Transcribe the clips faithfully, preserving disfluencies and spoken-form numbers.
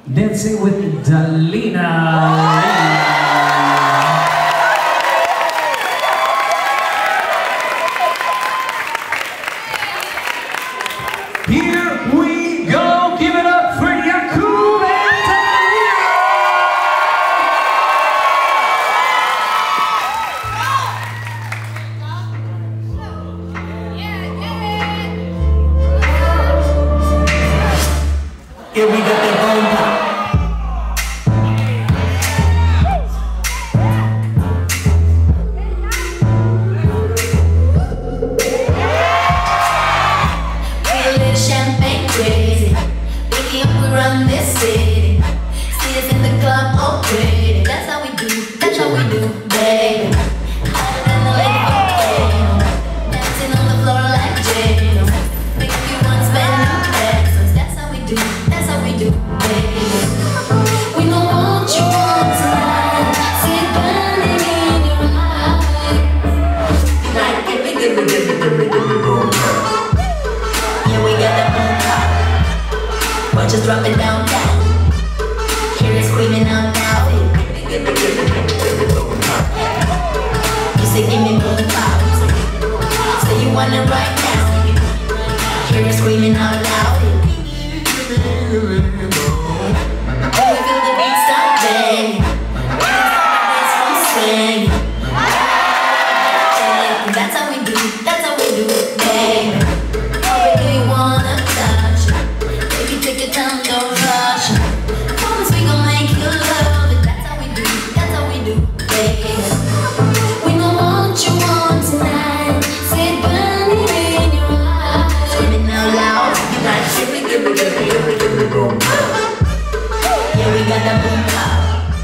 Dancing with Dalena. Here we go, give it up for Jakub and Dalena! Here we go, the home. Run this city, see us in the club, oh pretty. That's how we do, that's how we do, baby. Hotter than the lady volcano, dancing on the floor like Jano. Make you want to spend new pesos. That's how we do, that's how we do, baby. We know what you want tonight, see it burning in your eyes. You like give me, give me, give me, give me, give me, boom. Yeah, we got that boom pop. Or just drop it down, down. Hear it screaming out now. You say give me boom pops. Say you want it right now. Hear it screaming out loud. Oh, we feel the beat start banging. Dance from swing. That's how we do, that's how we do, baby. Oh, baby, you wanna touch it. Baby, take your time, don't rush it. Promise we gon' make you love it. That's how we do, that's how we do, baby. We know what you want tonight. See it burning in your eyes. Screaming out loud. You like, give me, give me, give me, give me, give me, boom. Yeah, we got that boom pop.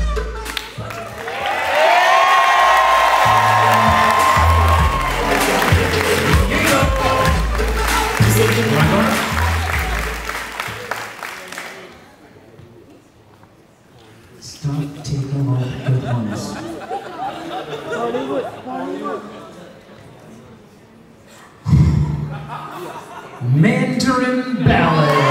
You say give me. Stop taking all the good ones. Mandarin Ballad.